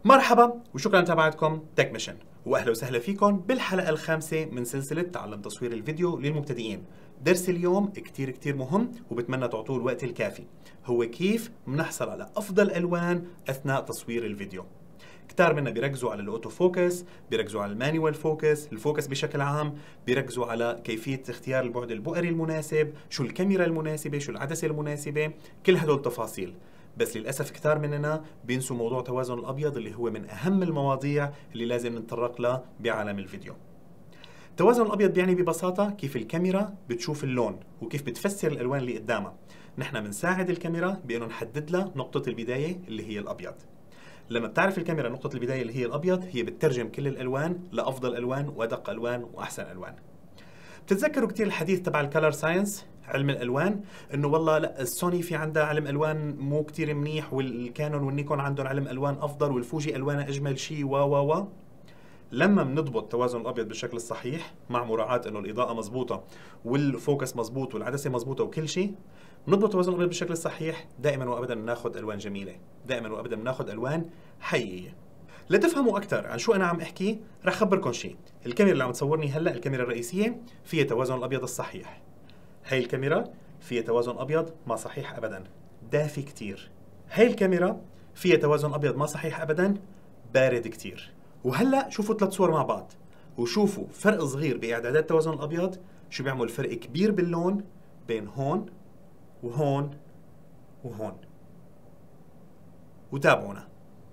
مرحبا وشكرا لمتابعتكم تك ميشن، واهلا وسهلا فيكم بالحلقه الخامسه من سلسله تعلم تصوير الفيديو للمبتدئين. درس اليوم كتير مهم وبتمنى تعطوه الوقت الكافي، هو كيف بنحصل على افضل الوان اثناء تصوير الفيديو. كتار منا بيركزوا على الاوتو فوكس، بيركزوا على المانيوال فوكس، الفوكس بشكل عام، بيركزوا على كيفيه اختيار البعد البؤري المناسب، شو الكاميرا المناسبه، شو العدسه المناسبه، كل هدول التفاصيل. بس للأسف كتار مننا بينسوا موضوع توازن الأبيض اللي هو من أهم المواضيع اللي لازم نتطرق لها بعالم الفيديو. توازن الأبيض بيعني ببساطة كيف الكاميرا بتشوف اللون وكيف بتفسر الألوان اللي قدامها. نحن بنساعد الكاميرا بأنه نحدد لها نقطة البداية اللي هي الأبيض. لما بتعرف الكاميرا نقطة البداية اللي هي الأبيض، هي بتترجم كل الألوان لأفضل ألوان وأدق ألوان وأحسن ألوان. بتتذكروا كتير الحديث تبع الكالر ساينس، علم الالوان، انه والله لا السوني في عندها علم الوان مو كتير منيح، والكانون والنيكون عندهم علم الوان افضل، والفوجي الوانها اجمل شيء و لما بنضبط توازن الابيض بالشكل الصحيح مع مراعاه انه الاضاءه مزبوطه والفوكس مزبوط والعدسه مزبوطه وكل شيء، بنضبط توازن الابيض بالشكل الصحيح، دائما وابدا بناخذ الوان جميله، دائما وابدا بناخذ الوان حقيقيه. لتفهموا أكثر عن شو أنا عم أحكي، رح خبركم شيء. الكاميرا اللي عم تصورني هلأ، الكاميرا الرئيسية، فيها توازن الأبيض الصحيح. هاي الكاميرا فيها توازن أبيض ما صحيح أبداً، دافي كتير. هاي الكاميرا فيها توازن أبيض ما صحيح أبداً، بارد كتير. وهلأ شوفوا 3 صور مع بعض، وشوفوا فرق صغير بإعدادات التوازن الأبيض، شو بيعمل فرق كبير باللون بين هون وهون وهون. وتابعونا.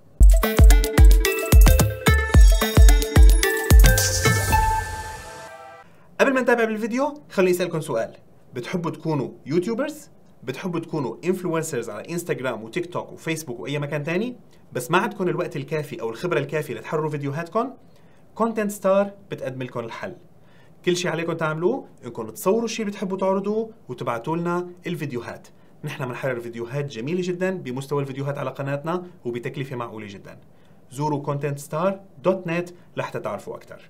قبل ما نتابع بالفيديو خليني اسالكم سؤال، بتحبوا تكونوا يوتيوبرز؟ بتحبوا تكونوا انفلونسرز على انستغرام وتيك توك وفيسبوك واي مكان تاني، بس ما عندكم الوقت الكافي او الخبره الكافيه لتحرروا فيديوهاتكم؟ كونتنت ستار بتقدم لكم الحل. كل شيء عليكم تعملوه انكم تصوروا الشيء اللي بتحبوا تعرضوه وتبعتوا لنا الفيديوهات. نحن بنحرر فيديوهات جميله جدا بمستوى الفيديوهات على قناتنا وبتكلفه معقوله جدا. زوروا contentstar.net لحتى تعرفوا اكثر.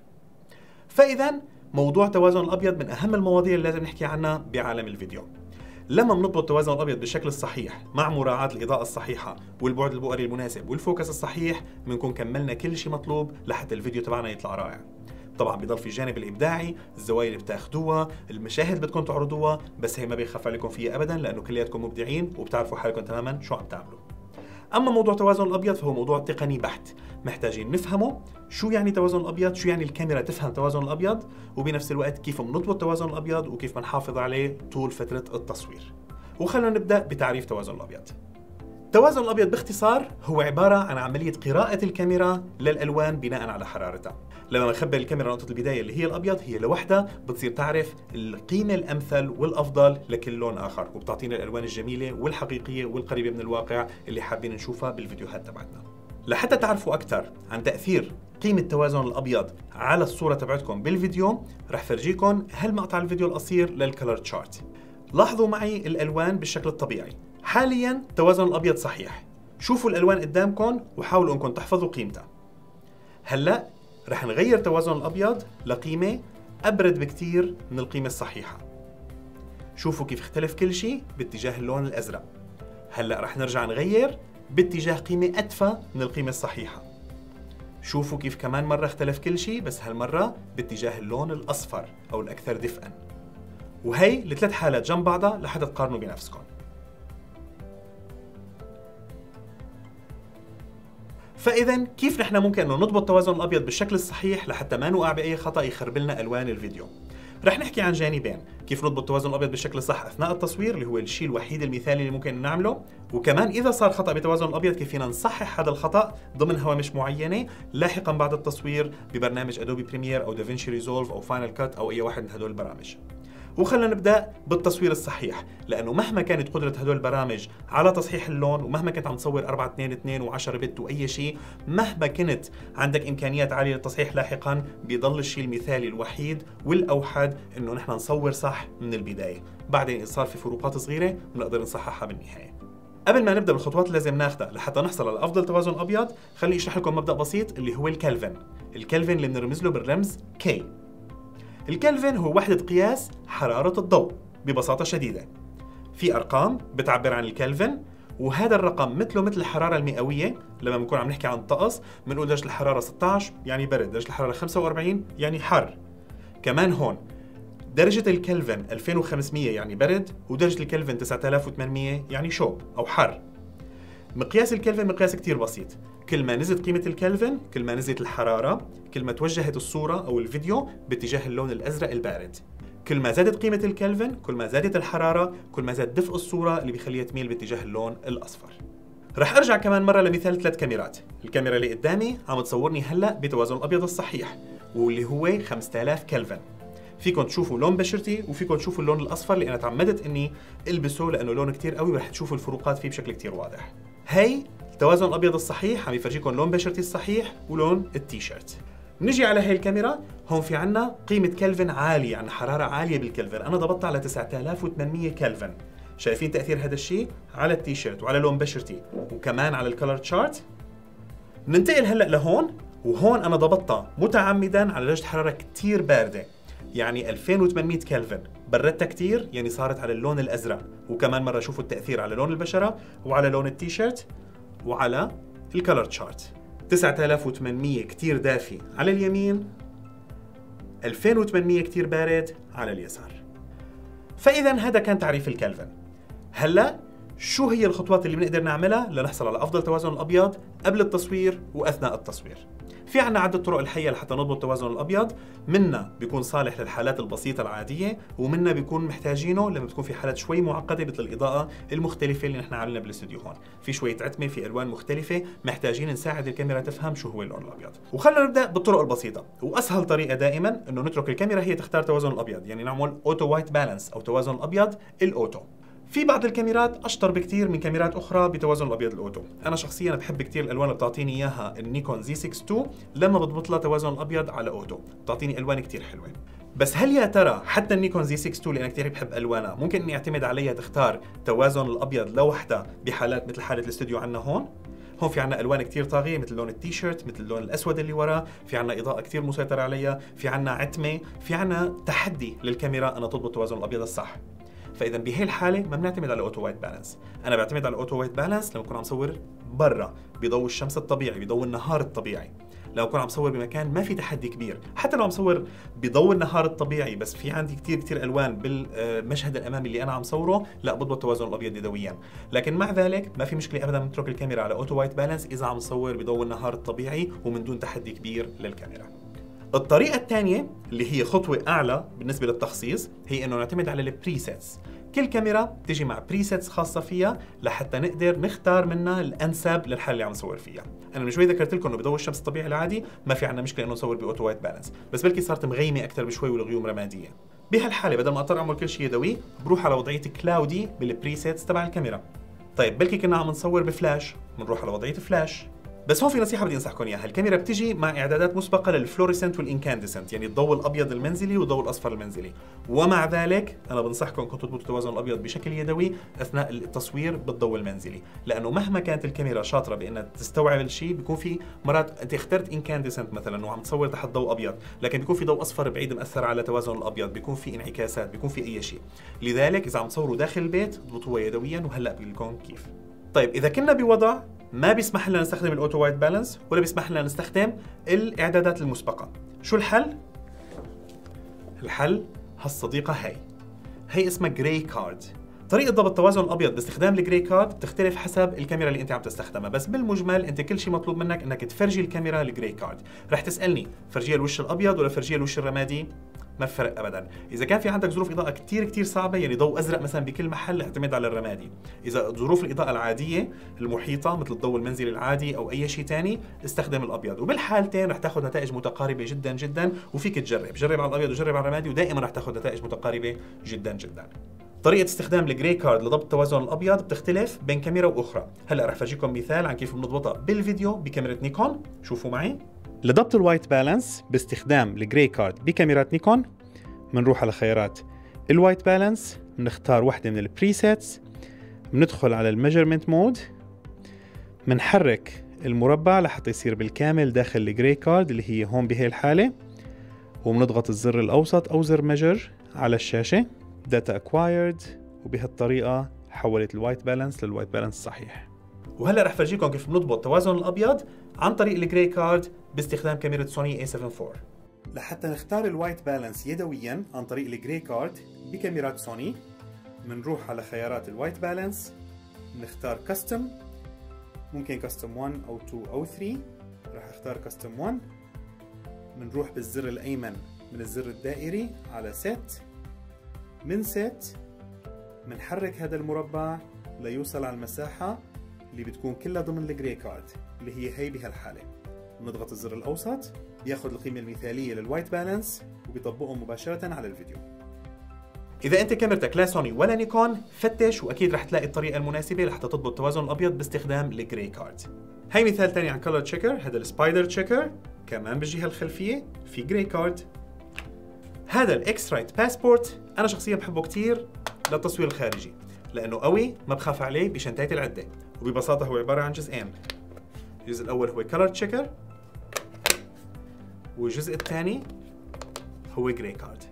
فاذا موضوع توازن الأبيض من أهم المواضيع اللي لازم نحكي عنها بعالم الفيديو. لما بنضبط توازن الأبيض بالشكل الصحيح مع مراعاة الإضاءة الصحيحة والبعد البؤري المناسب والفوكس الصحيح، بنكون كملنا كل شيء مطلوب لحتى الفيديو تبعنا يطلع رائع. طبعا بيضل في الجانب الإبداعي، الزوايا اللي بتاخدوها، المشاهد اللي بدكم تعرضوها، بس هي ما بيخاف عليكم فيها أبدا لأنه كلياتكم مبدعين وبتعرفوا حالكم تماما شو عم تعملوا. أما موضوع توازن الأبيض فهو موضوع تقني بحت، محتاجين نفهمه شو يعني توازن الأبيض، شو يعني الكاميرا تفهم توازن الأبيض، وبنفس الوقت كيف بنضبط توازن الأبيض وكيف بنحافظ عليه طول فترة التصوير. وخلونا نبدأ بتعريف توازن الأبيض. توازن الأبيض باختصار هو عبارة عن عملية قراءة الكاميرا للألوان بناء على حرارتها. لما نخبر الكاميرا نقطة البداية اللي هي الأبيض، هي لوحدها بتصير تعرف القيمة الأمثل والأفضل لكل لون آخر، وبتعطينا الألوان الجميلة والحقيقية والقريبة من الواقع اللي حابين نشوفها بالفيديوهات تبعتنا. لحتى تعرفوا أكثر عن تأثير قيمة توازن الأبيض على الصورة تبعتكم بالفيديو، رح فرجيكم هالمقطع الفيديو القصير للكولر تشارت. لاحظوا معي الألوان بالشكل الطبيعي. حالياً توازن الأبيض صحيح. شوفوا الألوان قدامكم وحاولوا أنكم تحفظوا قيمتها. هلأ رح نغير توازن الأبيض لقيمة أبرد بكتير من القيمة الصحيحة. شوفوا كيف اختلف كل شيء باتجاه اللون الأزرق. هلأ رح نرجع نغير باتجاه قيمة أدفى من القيمة الصحيحة. شوفوا كيف كمان مرة اختلف كل شيء، بس هالمرة باتجاه اللون الأصفر أو الأكثر دفئاً. وهي ل3 حالات جنب بعضها لحتى تقارنوا بنفسكم. فإذا كيف نحن ممكن انه نضبط توازن الأبيض بالشكل الصحيح لحتى ما نوقع بأي خطأ يخرب لنا ألوان الفيديو؟ رح نحكي عن جانبين، كيف نضبط توازن الأبيض بالشكل الصح أثناء التصوير اللي هو الشيء الوحيد المثالي اللي ممكن نعمله، وكمان إذا صار خطأ بتوازن الأبيض كيف فينا نصحح هذا الخطأ ضمن هوامش معينة لاحقا بعد التصوير ببرنامج أدوبي بريمير أو دافنشي ريزولف أو فاينل كات أو أي واحد من هدول البرامج. وخلنا نبدأ بالتصوير الصحيح، لأنه مهما كانت قدرة هدول البرامج على تصحيح اللون، ومهما كنت عم تصور 4:2:2 و10 بت وأي شيء، مهما كنت عندك إمكانيات عالية للتصحيح لاحقاً، بيضل الشيء المثالي الوحيد والأوحد إنه نحن نصور صح من البداية. بعدين إذا صار في فروقات صغيرة بنقدر نصححها بالنهاية. قبل ما نبدأ بالخطوات اللي لازم ناخذها لحتى نحصل على أفضل توازن أبيض، خليني أشرح لكم مبدأ بسيط اللي هو الكلفن. الكلفن اللي بنرمز له بالرمز K. الكلفن هو وحدة قياس حرارة الضوء ببساطة شديدة. في أرقام بتعبر عن الكلفن، وهذا الرقم مثله مثل الحرارة المئوية. لما بنكون عم نحكي عن الطقس بنقول درجة الحرارة 16 يعني برد، درجة الحرارة 45 يعني حر. كمان هون درجة الكلفن 2500 يعني برد، ودرجة الكلفن 9800 يعني شوب أو حر. مقياس الكلفن مقياس كتير بسيط، كل ما نزلت قيمة الكلفن كل ما نزلت الحرارة، كل ما توجهت الصورة أو الفيديو باتجاه اللون الأزرق البارد. كل ما زادت قيمة الكلفن كل ما زادت الحرارة، كل ما زاد دفء الصورة اللي بيخليها تميل باتجاه اللون الأصفر. رح أرجع كمان مرة لمثال 3 كاميرات. الكاميرا اللي قدامي عم تصورني هلأ بتوازن الأبيض الصحيح واللي هو 5000 كلفن. فيكم تشوفوا لون بشرتي وفيكم تشوفوا اللون الأصفر اللي أنا تعمدت إني ألبسه لأنه لونه كتير قوي ورح تشوفوا الفروقات فيه بشكل كتير واضح. هي التوازن الأبيض الصحيح عم يفرجيكم لون بشرتي الصحيح ولون التيشيرت. نجي على هي الكاميرا، هون في عنا قيمة كلفن عالية، عنا حرارة عالية بالكلفن، أنا ضبطت على 9800 كلفن. شايفين تأثير هذا الشيء على التيشيرت وعلى لون بشرتي وكمان على الكولر تشارت. ننتقل هلأ لهون، وهون أنا ضبطتها متعمدا على درجة حرارة كتير باردة، يعني 2800 كلفن. بردتها كتير يعني صارت على اللون الأزرق، وكمان مرة شوفوا التأثير على لون البشرة وعلى لون التيشيرت وعلى الكولر تشارت. 9800 كتير دافي على اليمين، 2800 كتير بارد على اليسار. فإذا هذا كان تعريف الكلفن. هلا شو هي الخطوات اللي بنقدر نعملها لنحصل على أفضل توازن الأبيض قبل التصوير وأثناء التصوير؟ في عنا عدة طرق الحقيقة لحتى نضبط توازن الأبيض. منا بيكون صالح للحالات البسيطة العادية، ومنا بيكون محتاجينه لما بتكون في حالات شوي معقدة مثل الإضاءة المختلفة اللي نحن عاملينها بالاستوديو هون. في شوية عتمة، في ألوان مختلفة، محتاجين نساعد الكاميرا تفهم شو هو اللون الأبيض. وخلونا نبدأ بالطرق البسيطة، وأسهل طريقة دائما إنه نترك الكاميرا هي تختار توازن الأبيض، يعني نعمل أوتو وايت بالانس أو توازن الأبيض الأوتو. في بعض الكاميرات اشطر بكتير من كاميرات اخرى بتوازن الابيض الاوتو. انا شخصيا بحب كتير الالوان اللي بتعطيني اياها النيكون Z6 II لما بضبط لها توازن الابيض على اوتو، بتعطيني الوان كتير حلوه. بس هل يا ترى حتى النيكون Z6 II اللي انا كتير بحب الوانها ممكن اني اعتمد عليها تختار توازن الابيض لوحدها بحالات مثل حاله الاستوديو عنا هون؟ هون في عنا الوان كتير طاغيه مثل لون التيشيرت، مثل اللون الاسود اللي وراه، في عنا اضاءه كتير مسيطر عليها، في عنا عتمه، في عنا تحدي للكاميرا انها تضبط توازن الابيض الصح. فاذا بهي الحاله ما بنعتمد على اوتو وايت بالانس. انا بعتمد على اوتو وايت بالانس لما اكون عم صور برا بضوء الشمس الطبيعي، بضوء النهار الطبيعي. لو اكون عم صور بمكان ما في تحدي كبير، حتى لو عم صور بضوء النهار الطبيعي بس في عندي كتير الوان بالمشهد الامامي اللي انا عم صوره، لا بضبط توازن الابيض يدويا. لكن مع ذلك ما في مشكله ابدا نترك الكاميرا على اوتو وايت بالانس اذا عم نصور بضوء النهار الطبيعي ومن دون تحدي كبير للكاميرا. الطريقه الثانيه اللي هي خطوه اعلى بالنسبه للتخصيص هي انه نعتمد على البريسيتس. كل كاميرا بتيجي مع بريسيتس خاصة فيها لحتى نقدر نختار منها الأنسب للحالة اللي عم نصور فيها. أنا من شوي ذكرت لكم إنه بضوء الشمس الطبيعي العادي ما في عندنا مشكلة إنه نصور بأوتو وايت بالانس، بس بلكي صارت مغيمة أكثر بشوي والغيوم رمادية. بهالحالة بدل ما أضطر أعمل كل شيء يدوي بروح على وضعية كلاودي بالبريسيتس تبع الكاميرا. طيب بلكي كنا عم نصور بفلاش بنروح على وضعية فلاش. بس هون في نصيحة بدي انصحكم اياها، الكاميرا بتجي مع اعدادات مسبقة للفلوريسنت والانكاندسنت، يعني الضوء الابيض المنزلي والضوء الاصفر المنزلي، ومع ذلك انا بنصحكم انكم تضبطوا التوازن الابيض بشكل يدوي اثناء التصوير بالضوء المنزلي، لانه مهما كانت الكاميرا شاطرة بانها تستوعب الشيء بيكون في مرات انت اخترت انكاندسنت مثلا وعم تصور تحت ضوء ابيض، لكن بيكون في ضوء اصفر بعيد مأثر على توازن الابيض، بيكون في انعكاسات، بيكون في اي شيء. لذلك اذا عم تصوروا داخل البيت اضبطوها يدويا، وهلا بقول لكم كيف. طيب اذا كنا بوضع ما بيسمح لنا نستخدم الاوتو وايت بالانس ولا بيسمح لنا نستخدم الاعدادات المسبقه، شو الحل؟ الحل هالصديقه هي اسمها جراي كارد. طريقة ضبط التوازن الابيض باستخدام الجراي كارد بتختلف حسب الكاميرا اللي انت عم تستخدمها، بس بالمجمل انت كل شيء مطلوب منك انك تفرجي الكاميرا الجراي كارد. رح تسالني فرجيها الوش الابيض ولا فرجيها الوش الرمادي؟ ما في فرق ابدا. اذا كان في عندك ظروف اضاءه كتير صعبه، يعني ضوء ازرق مثلا بكل محل، اعتمد على الرمادي. اذا ظروف الاضاءه العاديه المحيطه مثل الضوء المنزلي العادي او اي شيء ثاني استخدم الابيض، وبالحالتين رح تاخذ نتائج متقاربه جدا وفيك جرب على الابيض وجرب على الرمادي، ودائما رح تاخذ نتائج متقاربه جدا. طريقة استخدام الجراي كارد لضبط التوازن الأبيض بتختلف بين كاميرا وأخرى. هلا رح فرجيكم مثال عن كيف بنضبطها بالفيديو بكاميرا نيكون، شوفوا معي. لضبط الوايت بالانس باستخدام الجراي كارد بكاميرات نيكون بنروح على خيارات الوايت بالانس، بنختار واحدة من البريسيتس، بندخل على الميجرمنت مود، بنحرك المربع لحتى يصير بالكامل داخل الجراي كارد اللي هي هون بهي الحالة، وبنضغط الزر الأوسط أو زر ميجر على الشاشة Data Acquired، وبهالطريقة حولت الوايت بالانس للوايت بالانس الصحيح. وهلا رح فرجيكم كيف بنضبط توازن الابيض عن طريق الجراي كارد باستخدام كاميرا سوني A7 IV. لحتى نختار الوايت بالانس يدويا عن طريق الجراي كارد بكاميرات سوني، بنروح على خيارات الوايت بالانس، نختار كاستم، ممكن كاستم 1 او 2 او 3، رح اختار كاستم 1. بنروح بالزر الايمن من الزر الدائري على سيت، من سيت بنحرك هذا المربع ليوصل على المساحة اللي بتكون كلها ضمن الجراي كارد اللي هي بهالحالة. بنضغط الزر الأوسط بياخذ القيمة المثالية للوايت بالانس وبيطبقه مباشرة على الفيديو. إذا أنت كاميرتك لا سوني ولا نيكون، فتش وأكيد رح تلاقي الطريقة المناسبة لحتى تضبط التوازن الأبيض باستخدام الجراي كارد. هي مثال ثاني عن كولر تشيكر، هذا السبايدر تشيكر كمان بالجهة الخلفية في جراي كارد. هذا الاكس رايت باسبورت أنا شخصيا بحبه كتير للتصوير الخارجي لأنه قوي ما بخاف عليه بشنتاية العدة، وببساطة هو عبارة عن جزئين. الجزء الأول هو كولر تشيكر والجزء الثاني هو جراي كارد.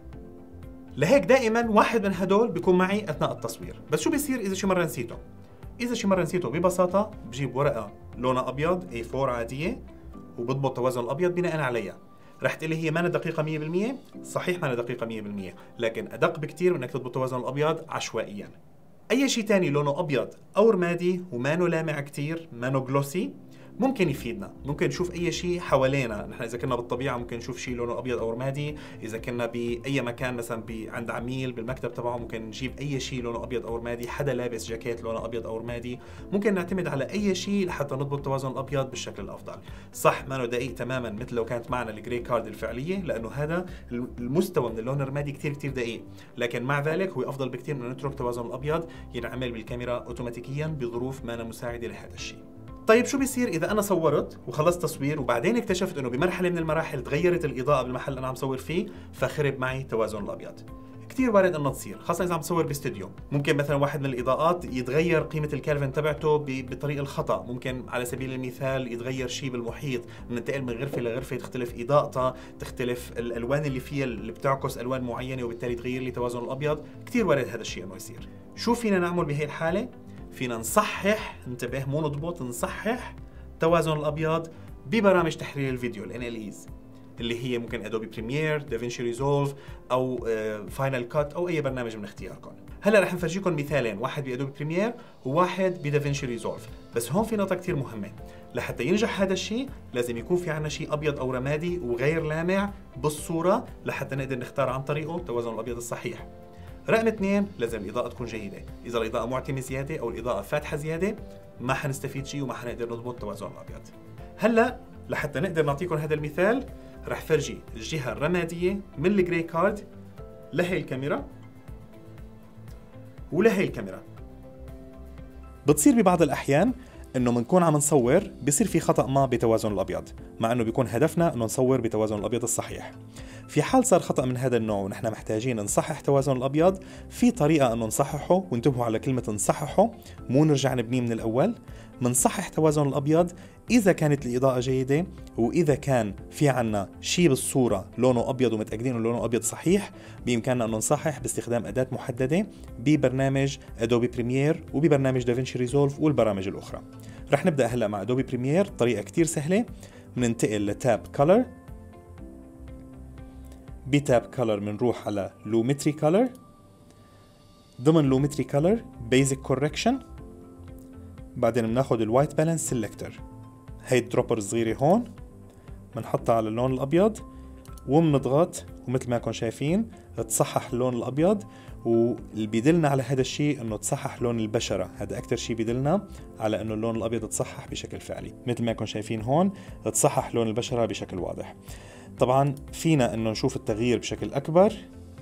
لهيك دائما واحد من هدول بيكون معي أثناء التصوير. بس شو بيصير إذا شي مرة نسيته؟ إذا شي مرة نسيته ببساطة بجيب ورقة لونها أبيض A4 عادية وبضبط توازن الأبيض بناء عليها. رح تقولي هي ما دقيقة 100%، صحيح ما دقيقة 100%، لكن أدق بكتير من إنك تضبط توازن الأبيض عشوائيا. أي شيء تاني لونه أبيض أو رمادي ومانو لامع كتير، مانو جلوسي، ممكن يفيدنا. ممكن نشوف أي شيء حوالينا، نحن إذا كنا بالطبيعة ممكن نشوف شيء لونه أبيض أو رمادي، إذا كنا بأي مكان مثلا عند عميل بالمكتب تبعه ممكن نجيب أي شيء لونه أبيض أو رمادي، حدا لابس جاكيت لونه أبيض أو رمادي، ممكن نعتمد على أي شيء لحتى نضبط التوازن الأبيض بالشكل الأفضل. صح مانو دقيق تماما مثل لو كانت معنا الجراي كارد الفعلية، لأنه هذا المستوى من اللون الرمادي كتير دقيق، لكن مع ذلك هو أفضل بكتير من نترك توازن الأبيض ينعمل بالكاميرا أوتوماتيكيا بظروف ما مساعدة لهذا الشيء. طيب شو بيصير إذا أنا صورت وخلصت تصوير وبعدين اكتشفت إنه بمرحلة من المراحل تغيرت الإضاءة بالمحل اللي أنا عم صور فيه فخرب معي توازن الأبيض؟ كتير وارد إنه تصير، خاصة إذا عم تصور باستوديو. ممكن مثلا واحد من الإضاءات يتغير قيمة الكالفن تبعته بطريق الخطأ، ممكن على سبيل المثال يتغير شيء بالمحيط، ننتقل من غرفة لغرفة تختلف إضاءتها، تختلف الألوان اللي فيها اللي بتعكس ألوان معينة وبالتالي تغير لي توازن الأبيض. كتير وارد هذا الشيء إنه يصير. شو فينا نعمل بهي الحالة؟ فينا نصحح، انتبه مو نضبط، نصحح توازن الأبيض ببرامج تحرير الفيديو NLEs اللي هي ممكن ادوبي بريمير، دافينشي ريزولف او فاينل كات او اي برنامج من اختياركم. هلا رح نفرجيكم مثالين، واحد بادوبي بريمير وواحد بدافينشي ريزولف. بس هون في نقطة كتير مهمة، لحتى ينجح هذا الشيء لازم يكون في عنا شيء ابيض او رمادي وغير لامع بالصورة لحتى نقدر نختار عن طريقه توازن الابيض الصحيح. رقم 2 لازم الإضاءة تكون جيدة، إذا الإضاءة معتمة زيادة أو الإضاءة فاتحة زيادة ما حنستفيد شيء وما حنقدر نضبط توازن الأبيض. هلا لحتى نقدر نعطيكم هذا المثال رح فرجي الجهة الرمادية من الجراي كارد لهي الكاميرا ولهي الكاميرا. بتصير ببعض الأحيان انه بنكون عم نصور بصير في خطأ ما بتوازن الابيض، مع انه بيكون هدفنا انه نصور بتوازن الابيض الصحيح. في حال صار خطأ من هذا النوع ونحن محتاجين نصحح توازن الابيض، في طريقة انه نصححه، وانتبهوا على كلمة نصححه مو نرجع نبنيه من الاول. منصحح توازن الابيض اذا كانت الاضاءة جيدة واذا كان في عنا شيء بالصورة لونه ابيض ومتأكدين انه لونه ابيض صحيح، بامكاننا انه نصحح باستخدام اداة محددة ببرنامج ادوبي بريمير وببرنامج دافينشي ريزولف والبرامج الاخرى. رح نبدأ هلا مع ادوبي بريمير، طريقة كتير سهلة. بننتقل لتاب كولر، بتاب كولر بنروح على لومتري كولر، ضمن لومتري كولر بيزك كوركشن، بعدين بناخد الوايت بالانس سيلكتور، هي الدروبر الصغيرة هون بنحطها على اللون الابيض وبنضغط، ومثل ما كنتم شايفين تصحح اللون الابيض. واللي بيدلنا على هذا الشيء انه تصحح لون البشرة، هذا اكثر شيء بيدلنا على انه اللون الابيض تصحح بشكل فعلي. مثل ما كنتم شايفين هون تصحح لون البشرة بشكل واضح. طبعا فينا انه نشوف التغيير بشكل اكبر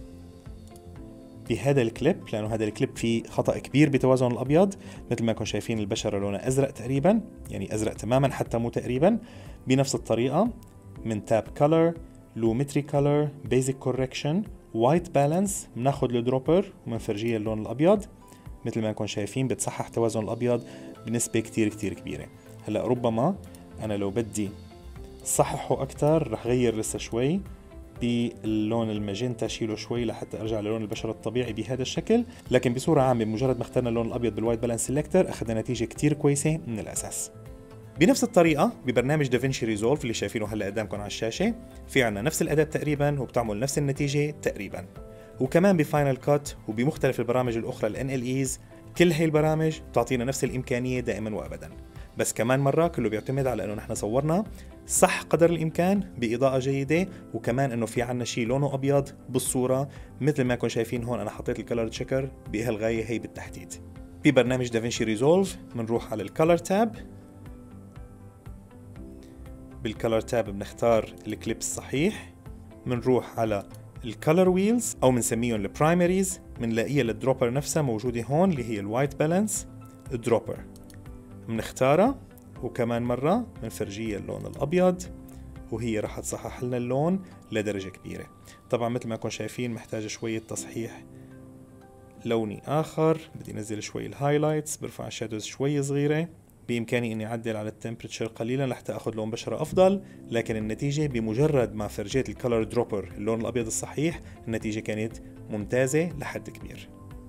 بهذا الكليب، لانه هذا الكليب فيه خطأ كبير بتوازن الابيض. مثل ما كنتم شايفين البشرة لونها ازرق تقريبا، يعني ازرق تماما حتى مو تقريبا. بنفس الطريقة من تاب كولر، لومتري كولر، بيزك كوركشن، وايت بالانس، بناخذ الدروبر وبنفرجيه اللون الابيض. مثل ما كنتم شايفين بتصحح توازن الابيض بنسبة كتير كبيرة. هلا ربما انا لو بدي صححه اكثر رح غير لسه شوي باللون الماجنتا شيله شوي لحتى ارجع للون البشرة الطبيعي بهذا الشكل، لكن بصورة عامة بمجرد ما اخترنا اللون الابيض بالوايت بالانس سيلكتر اخذنا نتيجة كتير كويسة من الاساس. بنفس الطريقة ببرنامج دافنشي ريزولف اللي شايفينه هلا قدامكم على الشاشة، في عنا نفس الأداة تقريبا وبتعمل نفس النتيجة تقريبا، وكمان بفاينل كات وبمختلف البرامج الأخرى ال NLEs. كل هي البرامج بتعطينا نفس الإمكانية دائما وأبدا، بس كمان مرة كله بيعتمد على أنه نحن صورنا صح قدر الإمكان بإضاءة جيدة، وكمان أنه في عنا شيء لونه أبيض بالصورة مثل ما كنتم شايفين هون. أنا حطيت الكالر تشيكر بهالغاية هي بالتحديد. ببرنامج دافنشي ريزولف بنروح على الكالر تاب. بالكالر تاب بنختار الكليب الصحيح، بنروح على الكالر ويلز او بنسميهم البرايمريز، بنلاقيها للدروبر نفسها موجوده هون اللي هي الوايت بالانس دروبر، بنختارها وكمان مره بنفرجيها اللون الابيض وهي راح تصحح لنا اللون لدرجه كبيره. طبعا مثل ما كنتم شايفين محتاجه شويه تصحيح لوني اخر، بدي انزل شوي الهايلايتس، برفع الشادوز شوي صغيره، بإمكاني إني أعدل على التمبريتشر قليلا لحتى أخذ لون بشرة أفضل، لكن النتيجة بمجرد ما فرجيت الكالر دروبر اللون الأبيض الصحيح النتيجة كانت ممتازة لحد كبير.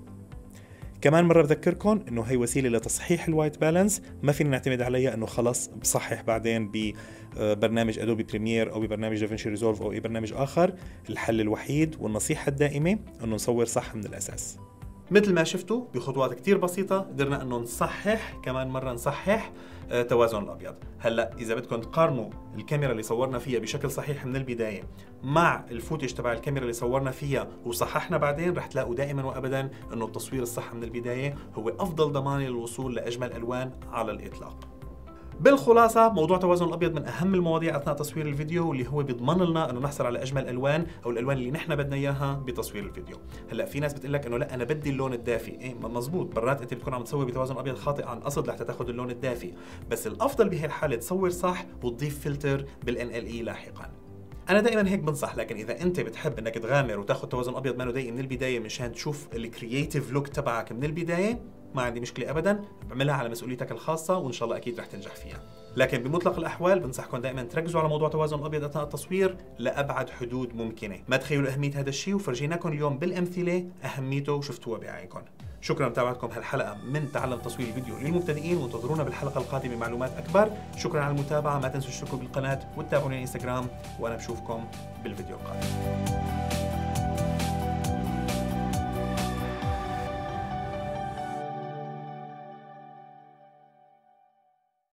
كمان مرة بذكركم إنه هي وسيلة لتصحيح الوايت بالانس، ما فينا نعتمد عليها إنه خلص بصحح بعدين ببرنامج أدوبي بريمير أو ببرنامج دافنشي ريزولف أو أي برنامج آخر. الحل الوحيد والنصيحة الدائمة إنه نصور صح من الأساس. مثل ما شفتوا بخطوات كتير بسيطة قدرنا انه نصحح كمان مرة نصحح توازن الابيض. هلا اذا بدكم تقارنوا الكاميرا اللي صورنا فيها بشكل صحيح من البداية مع الفوتج تبع الكاميرا اللي صورنا فيها وصححنا بعدين، رح تلاقوا دائما وابدا انه التصوير الصح من البداية هو افضل ضمان للوصول لاجمل الوان على الاطلاق. بالخلاصة موضوع توازن الابيض من اهم المواضيع اثناء تصوير الفيديو، واللي هو بيضمن لنا انه نحصل على اجمل الوان او الالوان اللي نحن بدنا اياها بتصوير الفيديو. هلا في ناس بتقول لك انه لا انا بدي اللون الدافي، ايه مزبوط، مرات انت بتكون عم تصور بتوازن ابيض خاطئ عن قصد لحتى تاخذ اللون الدافي، بس الافضل بهي الحالة تصور صح وتضيف فلتر بالNLE لاحقا. انا دائما هيك بنصح، لكن اذا انت بتحب انك تغامر وتاخذ توازن ابيض ما ضيق من البدايه مشان تشوف الكرييتيف لوك تبعك من البدايه، ما عندي مشكله ابدا، بعملها على مسؤوليتك الخاصه وان شاء الله اكيد رح تنجح فيها. لكن بمطلق الاحوال بنصحكم دائما تركزوا على موضوع توازن الابيض اثناء التصوير لابعد حدود ممكنه. ما تخيلوا اهميه هذا الشيء، وفرجيناكم اليوم بالامثله اهميته وشفتوها بعينكم. شكرا لمتابعتكم هالحلقه من تعلم تصوير الفيديو للمبتدئين، وانتظرونا بالحلقه القادمه معلومات اكبر. شكرا على المتابعه، ما تنسوا تشتركوا بالقناه وتتابعوني على الانستغرام، وانا بشوفكم بالفيديو القادم.